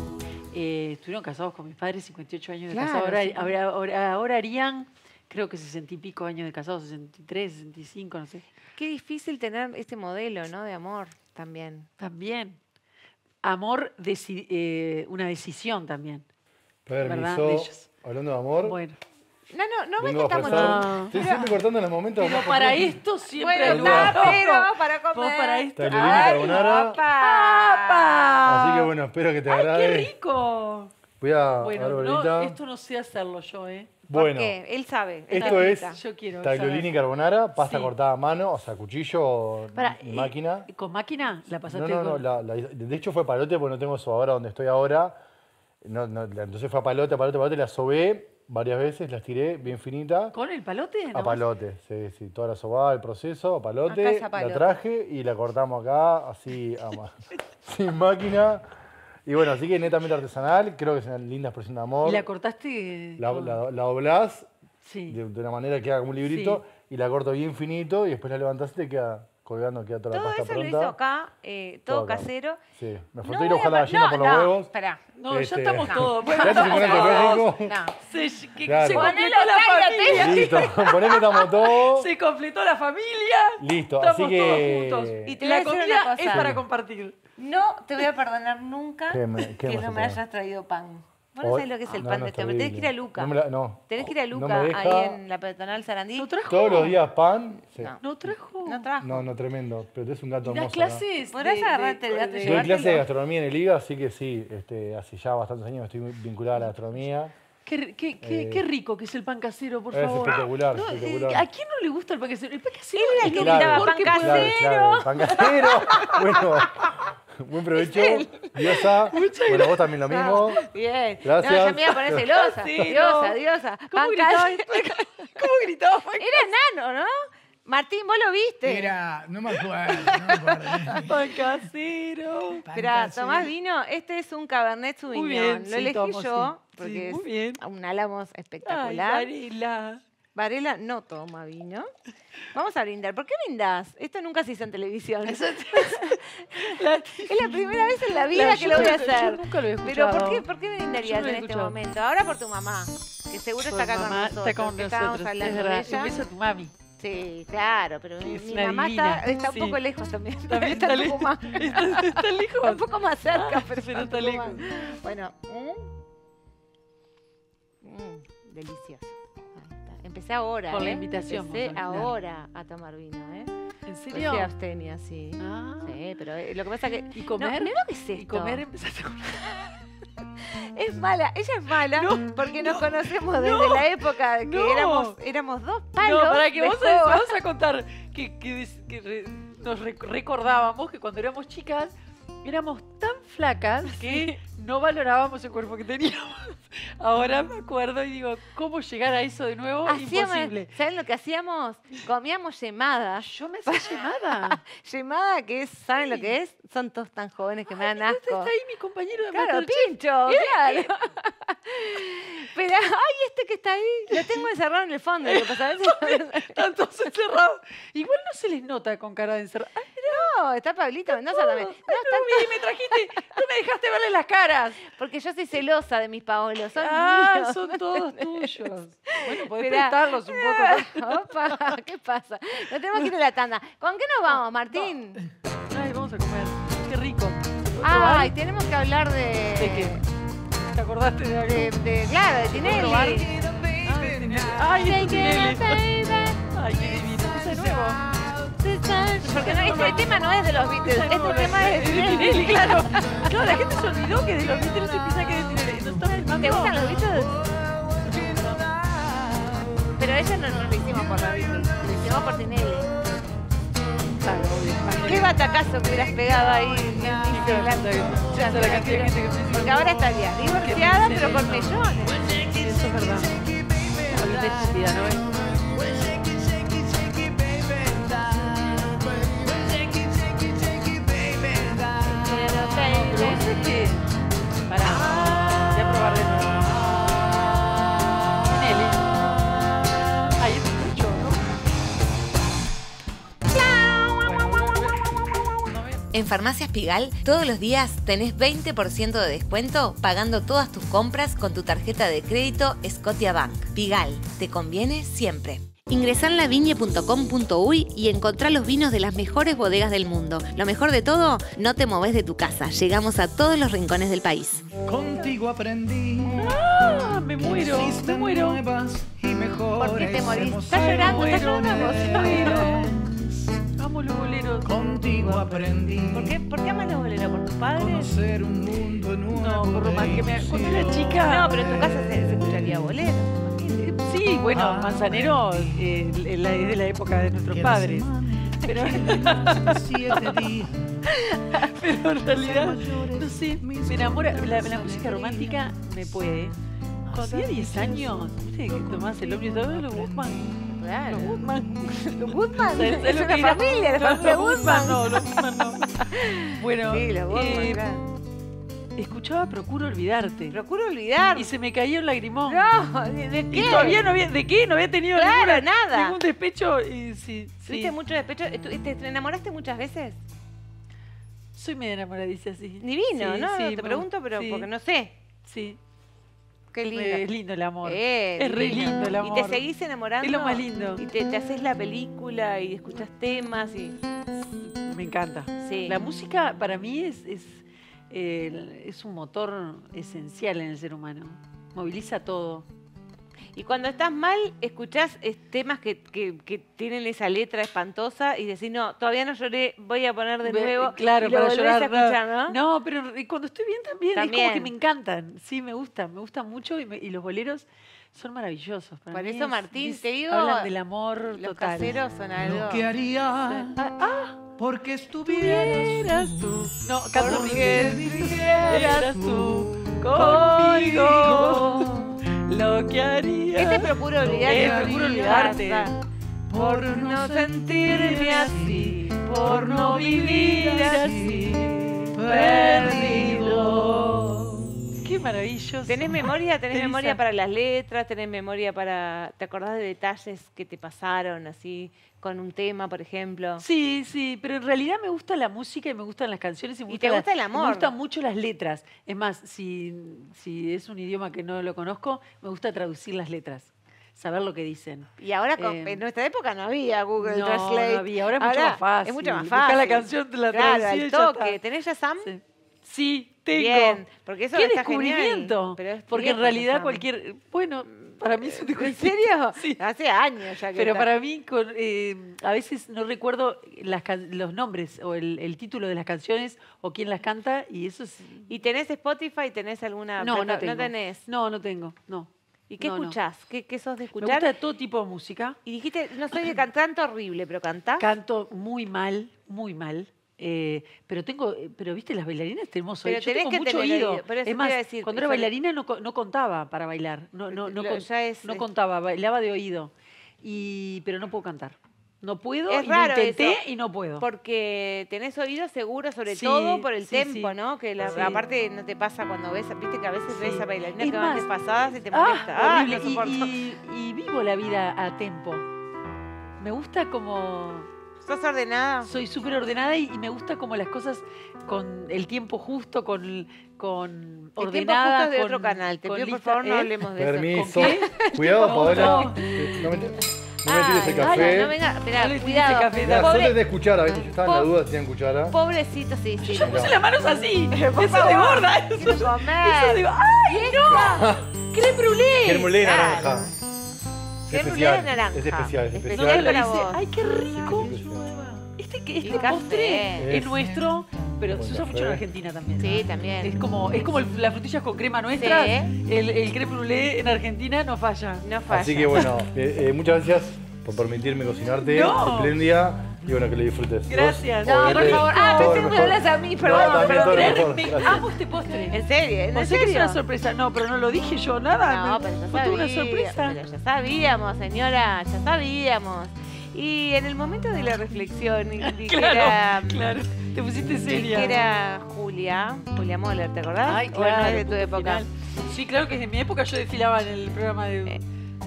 Eh, estuvieron casados con mis padres, cincuenta y ocho años de Claro, casados. Ahora, sí. ahora, ahora- ahora harían, creo que sesenta y pico años de casados, sesenta y tres, sesenta y cinco, no sé. Qué difícil tener este modelo, ¿no? De amor también. También. Amor, deci- eh, una decisión también. ¿verdad? Permiso. De ellos. Hablando de amor. Bueno. No, no, no ves vengo que a estamos... ofrecer- No. Estoy siempre cortando en los momentos Pero más para complejos. esto siempre Bueno, hay Perdón. está, lugar. pero para comer. Vos para esto. Tagliolini Ay, carbonara. papá. ¡Apa! Así que bueno, espero que te ¡Ay, agrade. qué rico! Voy a Bueno, dar no, bolita. esto no sé hacerlo yo, ¿eh? ¿Por Bueno, qué? Él sabe. él esto te es invita. Yo quiero tagliolini saber. carbonara, pasta Sí. cortada a mano, o sea, cuchillo o Para, y eh, máquina. ¿Con máquina? ¿La No, pasaste no, no, con- la- la- de hecho fue palote porque no tengo eso ahora donde estoy ahora. No, no, la- entonces fue a palote, a palote, a palote, la sobé varias veces, la estiré bien finita. ¿Con el palote? A nomás? palote, sí, sí, toda la sobada, el proceso, a Acá palote, es a palote. la traje y la cortamos acá, así, a ma- sin máquina. Y bueno, así que netamente artesanal, creo que es una linda expresión de amor. ¿Y la cortaste? La, con- la- la doblás Sí. de, de una manera que haga como un librito y la corto bien finito y después la levantás y te queda colgando, queda toda la Todo pasta eso lo pronta. hizo acá, eh, todo, Todo acá. casero. Sí, me No faltó ir voy a buscar la pa- gallina no, por los no, huevos. Esperá. No, Este, ya estamos no. todos. Ya te se pone el No. rico. No. Se, que Claro. se Ponelo, completó la cállate. familia. Listo, poné que estamos todos. Se completó la familia. Listo, Estamos así que... todos juntos. Y te voy a La decir una comida es cosa. para compartir. No te voy a perdonar nunca ¿Qué me- qué que me no me hace hayas traído pan. Vos no Hoy- sabés lo que es el no, pan no, de es este hombre. Tenés que ir a terrible. Luca. No me la- no. Tenés que ir a No Luca, me deja. ahí en la peatonal Sarandí. ¿No trajo? Todos los días pan. Sí. No. ¿No trajo? No trajo. No, no, tremendo. Pero tú eres un gato ¿Y das hermoso. acá. clases? ¿Podrás de- agarrarte de- el gato y de- Doy llevártelo? clase de gastronomía en el I G A, así que sí, este, hace ya bastantes años estoy muy vinculada a la gastronomía. Qué, qué, qué, Eh, qué rico que es el pan casero, por es favor. espectacular, No, eh, espectacular. ¿A quién no le gusta el pan casero? El pan casero Él era el es que lo gritaba, mejor "Pan que puede Claro, haber. claro, el pan casero. Bueno, buen provecho. Diosa. Bueno, vos también lo mismo. Bien. Gracias. No, ya me iba a poner celosa. Sí, diosa, no. diosa. ¿Cómo Pan gritaba? casero. ¿Cómo gritaba pan Era enano, ¿no? Martín, vos lo viste. Era, no me acuerdo, no me acuerdo. Pan casero? Esperá, Pan ¿tomás casero. vino? Este es un Cabernet Sauvignon. Muy bien, Lo sí, elegí tomo, yo sí. porque Sí, muy es bien. un álamos Ay, espectacular. Varela. Varela no toma vino. Vamos a brindar. ¿Por qué brindás? Esto nunca se hizo en televisión. es la primera vez en la vida La- que yo lo voy a nunca- yo hacer. nunca lo he Pero escuchado. ¿por qué, ¿por qué brindarías Yo no lo he en este escuchado. momento? Ahora por tu mamá, que seguro Por está acá con mamá, nosotros. está con que estábamos nosotros, hablando es de verdad. ella. Un beso a tu mami. Sí, claro, pero Que mi, es mi una mamá divina, está, está un sí. poco lejos también. También está, está un poco lejos. más, Está, está lejos. está un poco más cerca, Ah, pero, pero está está un lejos. poco más. Bueno, mm, mm, delicioso. Ahí está. Empecé ahora, Por la ¿eh? invitación, Empecé vamos a ahora a tomar vino, ¿eh? ¿En Pues serio? sí, abstenia, sí. Ah. Sí, pero eh, lo que pasa es que... ¿Y comer? No, mirá lo que es esto. ¿Y comer empezaste con... Es mala, ella es mala No, porque nos no, conocemos desde no, la época que no. éramos, éramos dos palos. No, para que de vamos a, joda. vamos a contar que, que des- que re- nos rec- recordábamos que cuando éramos chicas éramos tan flacas que no valorábamos el cuerpo que teníamos. Ahora me acuerdo y digo, ¿cómo llegar a eso de nuevo? Hacíamos, Imposible. ¿saben lo que hacíamos? Comíamos yemadas. Yo me hacía llamada. Yemada, que es, ¿saben lo que es? Son todos tan jóvenes que me dan Está asco. ahí mi compañero de Claro, Masterchef. Pincho, claro. Pero, ay, este que está ahí, lo tengo encerrado en el fondo. Lo que pasa, a veces- Están todos encerrados. Igual no se les nota con cara de encerrado. Ay, no, está Pablito Mendoza también. No, no, vi, me trajiste, no me dejaste verle las caras. porque yo soy celosa de mis Paolos. Son Ah, míos. son todos tuyos. Bueno, podés Esperá. prestarlos un poco. ¿no? Opa, ¿qué pasa? Nos tenemos que ir a la tanda. ¿Con qué nos vamos, Martín? Ay, vamos a comer. Qué rico. Ay, tenemos que hablar de... ¿De qué? ¿Te acordaste de algo? De, de- claro, de Tinelli. probar? Ay, Tinelli. Ay, es Tinelli. Ay, qué divino. Ese es nuevo. Porque no, este tema no es de los Beatles, Ese este tema es de Tinelli. claro. Claro, la gente se olvidó que de los Beatles se piensa que es de Tinelli. ¿No está filmando? ¿Te gustan los Beatles? Pero ella no, no lo hicimos por los Beatles, lo hicimos por Tinelli. Claro, obvio. Qué batacazo que hubieras pegado ahí. Qué grande. Ya la cantidad de gente que me Porque ahora estaría divorciada, pero con millones. Eso es verdad. Hablando de estúpida, ¿no ves? Pero vos sabés que... Pará, voy a probar de nuevo. Tinelli. Ay, es mucho, ¿no? Bueno, no me- En Farmacias Pigal, todos los días tenés veinte por ciento de descuento pagando todas tus compras con tu tarjeta de crédito Scotiabank. Pigal, te conviene siempre. Ingresá en lavigne punto com punto uy y encontrá los vinos de las mejores bodegas del mundo. Lo mejor de todo, no te moves de tu casa. Llegamos a todos los rincones del país. Contigo aprendí. Ah, me muero, me Existen muero. nuevas y mejores ¿Por qué te morís? emociones. Estás llorando, estás llorando. Amo los boleros. Contigo aprendí. ¿Por qué, ¿Por qué amas los boleros? ¿Por tus padres? Conocer un mundo nuevo. No, por lo más que me... Cuando era de chica... No, pero en tu casa se, se escucharía bolero. Eh, Sí, bueno, Ah. Manzanero eh, es la- es de la época de nuestros Que la padres. semana Pero, siete días. pero en realidad, no sé, me enamora. La, la música romántica me puede. Cuando tenía diez años, ¿viste que tomás el ómnibus? ¿Sabes los Woodman? Claro. Los Woodman. Los Woodman. ¿Sabes- sabes Es lo una que era? familia, la No, familia los Woodman. No, los Woodman no. Bueno, Sí, los Woodman, eh, claro. escuchaba Procuro Olvidarte. Procuro olvidar. Y se me caía un lagrimón. No, ¿de, de Y qué? todavía no había, ¿de qué? No había tenido Claro, ninguna- nada. ningún despecho. Y sí, sí. ¿Tuviste mucho despecho? ¿Te, te enamoraste muchas veces? Soy media enamoradiza, sí. Divino, Sí, ¿no? sí, Te me- pregunto, pero sí, porque no sé. Sí. Qué lindo. Es lindo el amor. Eh, es re divino. lindo el amor. Y te seguís enamorando. Es lo más lindo. Y te, te haces la película y escuchas temas y... Me encanta. Sí. La música para mí es, es, eh, es un motor esencial en el ser humano. Moviliza todo. Y cuando estás mal, escuchás eh, temas que, que, que tienen esa letra espantosa y decís, no, todavía no lloré, voy a poner de Ve- nuevo. Claro, y lo para volvés llorar. a escuchar, ¿no? No, pero cuando estoy bien también, es como También. que me encantan. Sí, me gustan, me gustan mucho y, me- y los boleros son maravillosos. Para Por mí eso, es- Martín, dis- te digo, hablan del amor Los total. caseros son algo... Lo que haría Ah, porque estuvieras tú. No, canto porque vivieras tú conmigo. Lo que haría. Este procuro olvidar. Eh, que procuro mi olvidarte. casa, por no sentirme así, por no vivir así, perdido. Qué maravilloso. ¿Tenés memoria? ¿Tenés Teresa. memoria para las letras? ¿Tenés memoria para... ¿Te acordás de detalles que te pasaron así con un tema, por ejemplo? Sí, sí, pero en realidad me gusta la música y me gustan las canciones y me, Y gusta te la- gusta el y amor. me gustan mucho las letras. Es más, si, si es un idioma que no lo conozco, me gusta traducir las letras, saber lo que dicen. Y ahora, con- Eh, en nuestra época no había Google no, Translate. no había. Ahora es mucho más fácil. Es mucho más Buscá fácil. la canción, te la Claro, traducí y al ya toque. está. ¿Tenés ya Sam? Sí, Sí, tengo. Bien, porque eso Qué está genial, descubrimiento. pero es Porque en viejo, realidad Sam. cualquier... Bueno, para mí es un ¿En descubrimiento. serio? Sí. Hace años ya que Pero está. para mí, con, eh, a veces no recuerdo las can- los nombres o el, el título de las canciones o quién las canta y eso es... ¿Y tenés Spotify? ¿Tenés alguna...? No, no plata- tengo. ¿No tenés? No, no tengo, no. ¿Y qué No, no. escuchás? ¿Qué, qué sos de Me escuchar? gusta todo tipo de música. Y dijiste, no soy de cantante horrible, pero cantás. Canto muy mal, muy mal. eh, pero tengo, eh, pero viste, las bailarinas tenemos Pero oído. Yo tenés tengo que mucho tener oído. oído, pero eso Es te más, iba a decir, cuando era sobre- bailarina no, co- no contaba para bailar. No, no, no, Lo- con- ya es- no es- contaba, bailaba de oído. Y, pero no puedo cantar. No puedo, Es y lo raro intenté eso, y no puedo. Porque tenés oído seguro, sobre Sí, todo por el sí, tempo, sí. ¿no? Que la- Sí. aparte no te pasa cuando ves, viste que a veces ves Sí. a bailarinas Es que van más, despasadas y te molesta. Ah, Ah, horrible. no Y- soporto. y, y vivo la vida a tempo. Me gusta como... ¿Sos ordenada? Soy súper ordenada y, y me gusta como las cosas con el tiempo justo, con, con El tiempo ordenada. justo es de con- otro canal. Te con pido, por lista- favor, no ¿eh? hablemos de eso. Permiso. ¿Con qué? Cuidado, No, Paola. no. Eh, No me, no me tires el Ay, café. no, no, venga, esperá, No le tires cuidado. el café, Mirá, Pobre- solo de cuchara, ¿viste? Yo estaba en la Po- duda si tenían cuchara. Pobrecito, sí, sí. Yo puse las manos así. Por Eso es de favor, gorda. quiero Eso, comer. eso digo, ¡ay, no! ¡Creme brûlée! Germolé Claro. naranja. Es Creme brûlée de especial. naranja. Es especial, es Especial especial. Lo para dice, vos. ¡ay, qué rico! Es especial. Este, que- Y este café. postre es Es- nuestro, pero Buen se usa café. mucho en Argentina también. Sí, también. Es como, es como el- las frutillas con crema nuestra. Sí. El, el creme brûlée en Argentina no falla. No falla. Así que bueno, eh, eh, muchas gracias por permitirme cocinarte. No. Espléndida. Y bueno, que lo disfrutes. Gracias. Vos, No, obviamente, por favor. Ah, todo pensé lo que me mejor. hablas a mí, No, perdón. también perdón. todo lo Mirá, mejor. me Gracias. amo este postre. ¿En serio? ¿En O sea que es serio? una sorpresa. No, pero no lo dije yo, nada. No, me- pero ya fue toda una sabía- sorpresa. pero ya sabíamos, señora, ya sabíamos. Y en el momento de la reflexión, y- y que Claro, era, claro. Te pusiste y seria. que era Julia, Julia Moller, ¿te acordás? Ay, ¿O claro. no es de tu punto época? final. Sí, claro que en mi época yo desfilaba en el programa de... Eh.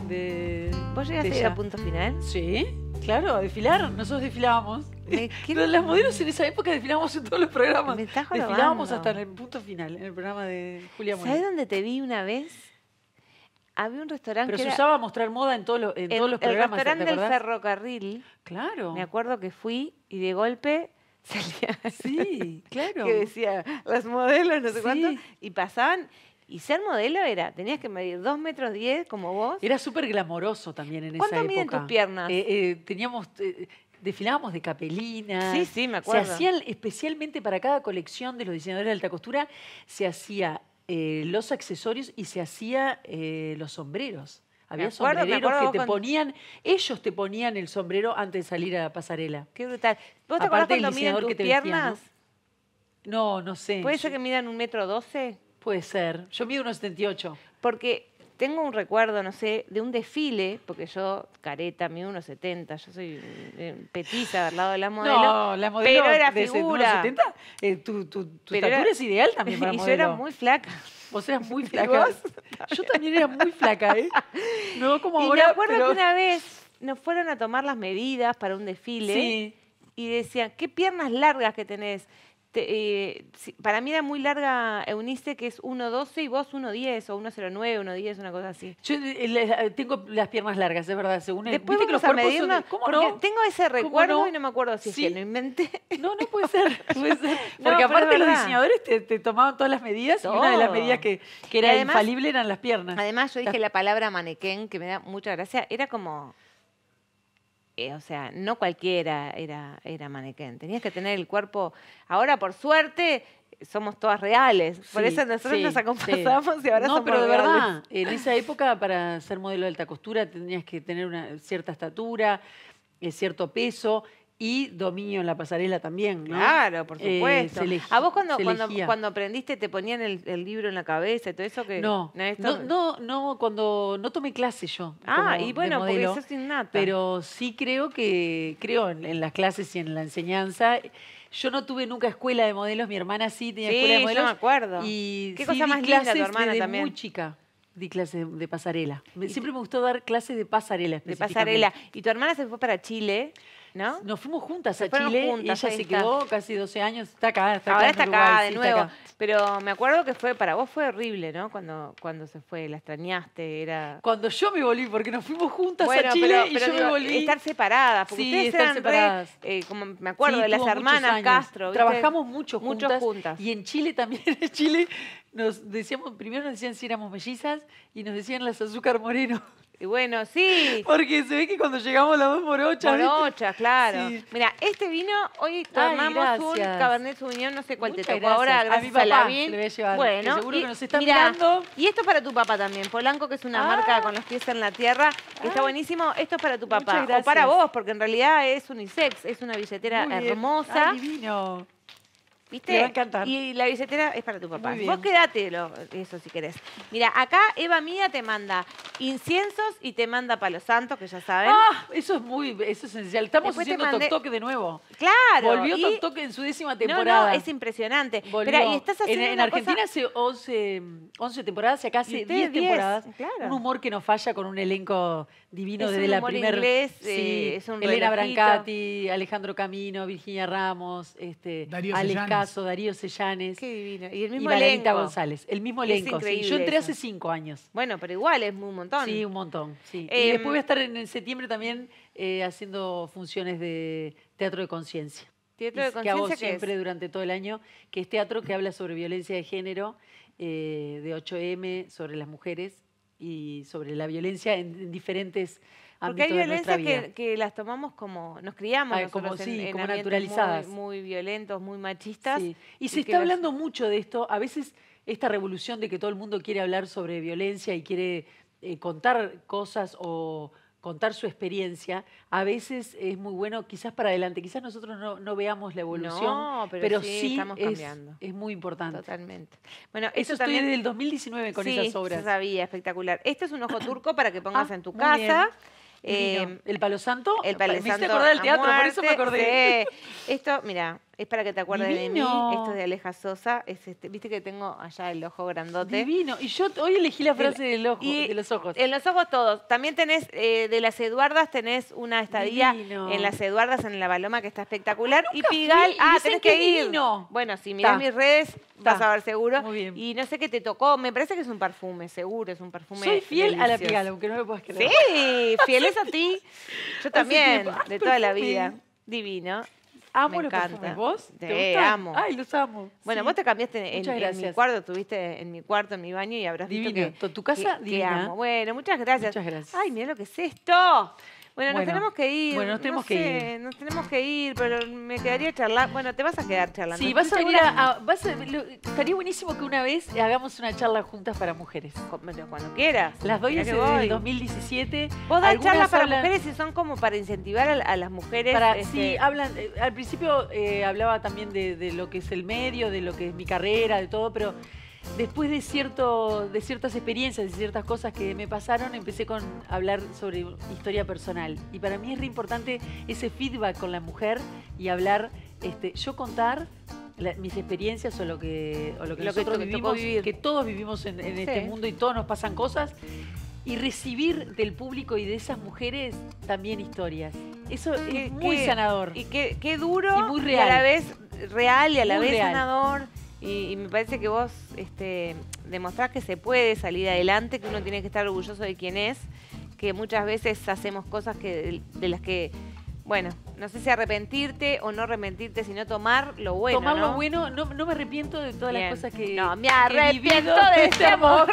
de ¿Vos llegaste de a ir a ella. punto final? Sí, claro, a desfilar. Nosotros desfilábamos. Me- ¿qué- Pero las modelos en esa época desfilábamos en todos los programas. Me estás Desfilábamos jorobando. hasta en el punto final, en el programa de Julia ¿Sabés Moller. dónde te vi una vez? Había un restaurante Pero que se era usaba mostrar moda en, todos los- en el, todos los el programas, ¿te restaurante del acordás? ferrocarril. Claro. Me acuerdo que fui y de golpe salía Sí, claro. que decía las modelos, no sé Sí. cuánto, y pasaban. Y ser modelo era, tenías que medir dos metros diez como vos. Era súper glamoroso también en esa ¿Cuánto época. miden tus piernas? Eh, eh, teníamos, eh, desfilábamos de capelinas. Sí, sí, me acuerdo. Se hacían especialmente para cada colección de los diseñadores de alta costura, se hacía eh, los accesorios y se hacía eh, los sombreros. Había acuerdo, me sombreros acuerdo que te con- ponían, ellos te ponían el sombrero antes de salir a la pasarela. Qué brutal. ¿Vos te acordás Aparte del cuando miden diseñador tus que te vestía, piernas? No, no sé. ¿Puede Yo- ser que midan un metro doce? Puede ser. Yo mido unos setenta y ocho. Porque tengo un recuerdo, no sé, de un desfile, porque yo, careta, mido unos setenta, yo soy eh, petiza al lado de la modelo. No, la modelo pero era de ese- figura. unos setenta, eh, tu tu, tu Pero estatura era- es ideal también para y modelo. yo era muy flaca. Vos eras muy ¿Y flaca. vos? Yo también era muy flaca, ¿eh? No como Y ahora, me acuerdo pero... que una vez nos fueron a tomar las medidas para un desfile Sí. y decían, ¿qué piernas largas que tenés? te- eh, sí, para mí era muy larga Eunice, que es uno doce y vos uno diez o uno cero nueve, uno diez, una cosa así. Yo eh, le- tengo las piernas largas, es verdad. Según el, Después ¿viste que los vamos a cuerpos son de- medirnos, ¿Cómo porque no? tengo ese recuerdo no? y no me acuerdo si Sí. es que lo inventé. No, no puede ser. Puede ser. No, Porque pero aparte es los verdad. diseñadores te, te tomaban todas las medidas y una de las Todo. medidas que, que Y era además- infalible eran las piernas. Además, yo dije la palabra manequén, que me da mucha gracia, era como... eh, o sea, no cualquiera era, era manequén. Tenías que tener el cuerpo... Ahora, por suerte, somos todas reales. Por Sí, eso nosotros sí, nos sí. acompasamos y ahora No, somos pero de reales. verdad, en esa época para ser modelo de alta costura tenías que tener una cierta estatura, eh, cierto peso y dominio en la pasarela también, ¿no? Claro, por Eh, supuesto. se elegi- ¿A vos cuando, se cuando, elegía. cuando aprendiste te ponían el, el libro en la cabeza y todo eso? Que, No, esto- no, no, no, cuando no tomé clase yo. Ah, como y de bueno, porque modelo, sos innata. pero sí creo que, creo en, en las clases y en la enseñanza. Yo no tuve nunca escuela de modelos, mi hermana sí tenía Sí, escuela de yo modelos. me acuerdo. Y Qué sí cosa di más linda tu clases hermana desde también. muy chica. Di clases de, de pasarela. Me- Siempre me gustó dar clases de pasarela. De específicamente. pasarela. Y tu hermana se fue para Chile, ¿no? Nos fuimos juntas Se a fueron Chile juntas, y ahí ella se está. quedó casi doce años. Está acá, está Ahora acá. está en acá Uruguay, de sí, nuevo. está acá. Pero me acuerdo que fue, para vos fue horrible, ¿no? Cuando, cuando se fue, la extrañaste, era... Cuando yo me volví, porque nos fuimos juntas Bueno, a Chile pero, y pero yo digo, me volví. estar separadas, porque Sí, ustedes estar eran re, separadas. eh, como me acuerdo, Sí, de las tuvo muchos hermanas años. Castro. ¿viste? Trabajamos mucho Mucho juntas. juntas. Y en Chile también, en Chile nos decíamos, primero nos decían si éramos mellizas y nos decían las azúcar moreno. Y bueno, sí. Porque se ve que cuando llegamos las dos morochas. ¿viste? Morocha, claro. Sí. Mira, este vino, hoy Ay, tomamos un gracias. Cabernet Sauvignon, no sé cuál Muchas te tocó gracias. ahora, A mi gracias a, papá Lavín. se le voy a llevar, Bueno, que seguro y que nos está mirá, mirando. Y esto es para tu papá también, Polanco, que es una Ah. marca con los pies en la tierra. Está Ah. buenísimo. Esto es para tu Muchas papá. O gracias. para vos, porque en realidad es unisex, es una billetera Muy bien. hermosa. Ay, divino. ¿Viste? Le va a encantar. Y la billetera es para tu papá. Muy bien. Vos quédatelo, eso si querés. Mira, acá Eva Mía te manda inciensos y te manda palo santo, que ya saben. Ah, eso es muy, eso es esencial. Estamos Después te haciendo mandé- Toc Toc de nuevo. Claro. Volvió y- Toc Toc en su décima No, temporada. no, es impresionante. Volvió. Espera, y estás en, haciendo en una Argentina cosa... hace once, once temporadas y acá Y hace ustedes diez diez, temporadas. claro. Un humor que no falla con un elenco divino Es desde un la humor primera. inglés, eh, es un Elena relojito. Brancati, Alejandro Camino, Virginia Ramos, este, Darío Alex Sellanes. Caso, Darío Sellanes Qué divino. Y el y mismo Margarita elenco. González. El mismo Es elenco. sí. increíble Yo entré eso. hace cinco años. Bueno, pero igual es un montón. Sí, un montón. Sí. Em, y después voy a estar en, en septiembre también eh, haciendo funciones de teatro de conciencia. Teatro de Y que hago conciencia, ¿qué siempre es? durante todo el año, que es teatro que habla sobre violencia de género, eh, de ocho eme, sobre las mujeres y sobre la violencia en, en diferentes Porque hay ámbitos de nuestra violencias vida. que, que las tomamos como, nos criamos Ah, nosotros como, en, sí, en como ambientes naturalizadas. Muy, muy violentos, muy machistas. Sí. Y se que está los- hablando mucho de esto. A veces esta revolución de que todo el mundo quiere hablar sobre violencia y quiere eh, contar cosas o contar su experiencia, a veces es muy bueno, quizás para adelante. Quizás nosotros no, no veamos la evolución, No, pero sí, sí estamos es, cambiando. es muy importante. Totalmente. Bueno, Eso esto estoy también... desde el dos mil diecinueve con sí, esas obras. se sabía, espectacular. Esto es un ojo turco para que pongas Ah, en tu muy casa. bien. Eh, Divino. ¿El palo santo? El Palo Me hiciste Santo acordar del a teatro, por eso me muerte, acordé. sí. Esto, mira, es para que te acuerdes de mí. Divino. Esto es de Aleja Sosa. Es este, Viste que tengo allá el ojo grandote. Divino. Y yo hoy elegí la frase del ojo, Y de los ojos. En los ojos todos. También tenés, eh, de las Eduardas, tenés una estadía Divino. en las Eduardas, en la Paloma, que está espectacular. y nunca Pigal, fui, y ah, dicen tenés que que es ir. divino. Bueno, si mirás Ta. mis redes, vas Ta. a ver seguro. Muy bien. Y no sé qué te tocó. Me parece que es un perfume, seguro, es un perfume. Soy fiel a la delicioso. Pigal, aunque no me puedas creer. Sí, fieles a ti. Yo también, tiempo. Ah, de toda la perfume. vida. Divino. Amo Me los encanta. perfumes. ¿Vos? Te gustan? amo. Ay, los amo. Bueno, Sí. vos te cambiaste en, Muchas en mi gracias. cuarto, estuviste en mi cuarto, en mi baño y habrás Divino. visto que, Tu- tu casa, que- que divina. amo. Bueno, muchas gracias. Muchas gracias. Ay, mira lo que es esto. Bueno, nos Bueno. tenemos que ir. Bueno, nos tenemos no que sé, Nos tenemos que ir, pero me quedaría charlar. Bueno, te vas a quedar charlando. Sí, Estoy vas a venir segura- a... a- vas a- lo- estaría buenísimo que una vez hagamos una charla juntas para mujeres. Cuando cuando quieras. Las doy Mirá desde que voy. el dos mil diecisiete. Vos das Algunas charlas para hablan- mujeres y son como para incentivar a, a las mujeres. Para, este, sí, hablan, eh, al principio eh, hablaba también de, de lo que es el medio, de lo que es mi carrera, de todo, pero después de, cierto, de ciertas experiencias, de ciertas cosas que me pasaron, empecé con hablar sobre historia personal. Y para mí es re importante ese feedback con la mujer y hablar, este, yo contar la- mis experiencias o lo que, o lo que Lo que nosotros te tocó vivimos, vivir. que todos vivimos en, en este Sí. mundo y todos nos pasan cosas. Y recibir del público y de esas mujeres también historias. Eso Qué- es muy qué- sanador. Y qué, qué duro Y muy a real. la vez real y a la Muy vez real. sanador. Y, y me parece que vos este, demostrás que se puede salir adelante, que uno tiene que estar orgulloso de quién es, que muchas veces hacemos cosas que de las que, bueno, no sé si arrepentirte o no arrepentirte, sino tomar lo bueno, Tomar ¿no? lo bueno, no, no me arrepiento de todas Bien. las cosas que No, me que he arrepiento vivido de este amor.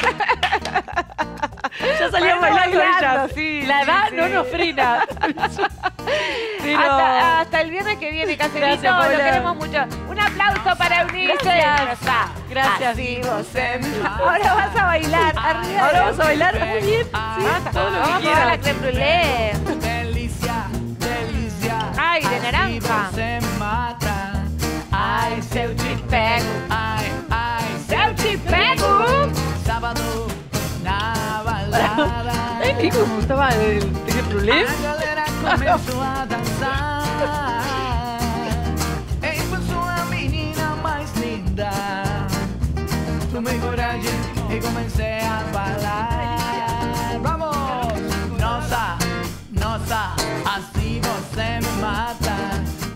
Ya salíamos Bueno, bailando bailando, ellas. sí, La sí, edad sí. no nos frena. Pero... Hasta, hasta el viernes que viene, Caserito, Gracias, lo Paula. queremos mucho. Un aplauso para Eunice. Gracias. Gracias. Así vos em- Ahora vas a bailar. Arriba Ahora de- vamos a bailar muy bien. Sí, Vamos todo lo a que probar la quieras. creme brûlée. Delícia, delícia. Ai, de Assim naranja. você mata. Ai, se eu te pego. Ai, ai, se Eu te pego. Sábado na balada. ¿Sabes qué? Como estaba el creme brûlée. A galera começou a dançar. Ei, foi a menina mais linda. Tomei coragem e comecei a falar. Vamos! Nossa, nossa, assim você me